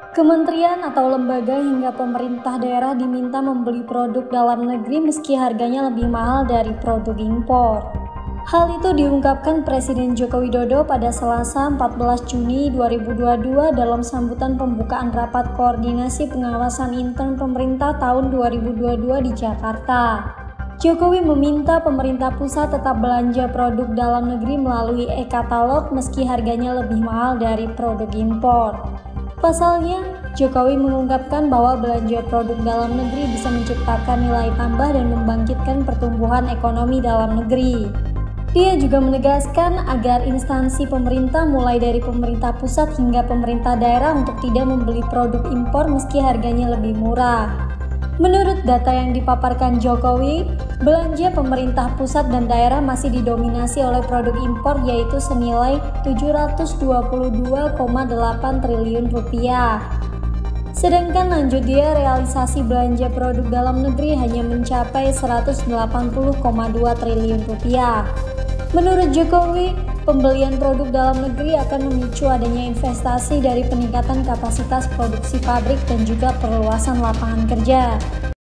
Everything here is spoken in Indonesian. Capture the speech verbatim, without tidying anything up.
Kementerian atau lembaga hingga pemerintah daerah diminta membeli produk dalam negeri meski harganya lebih mahal dari produk impor. Hal itu diungkapkan Presiden Joko Widodo pada Selasa empat belas Juni dua ribu dua puluh dua dalam sambutan pembukaan Rapat Koordinasi Pengawasan Intern Pemerintah tahun dua ribu dua puluh dua di Jakarta. Jokowi meminta pemerintah pusat tetap belanja produk dalam negeri melalui e-katalog meski harganya lebih mahal dari produk impor. Pasalnya, Jokowi mengungkapkan bahwa belanja produk dalam negeri bisa menciptakan nilai tambah dan membangkitkan pertumbuhan ekonomi dalam negeri. Dia juga menegaskan agar instansi pemerintah mulai dari pemerintah pusat hingga pemerintah daerah untuk tidak membeli produk impor meski harganya lebih murah. Menurut data yang dipaparkan Jokowi, belanja pemerintah pusat dan daerah masih didominasi oleh produk impor yaitu senilai tujuh ratus dua puluh dua koma delapan triliun rupiah. Sedangkan lanjut dia realisasi belanja produk dalam negeri hanya mencapai seratus delapan puluh koma dua triliun rupiah. Menurut Jokowi, pembelian produk dalam negeri akan memicu adanya investasi dari peningkatan kapasitas produksi pabrik dan juga perluasan lapangan kerja.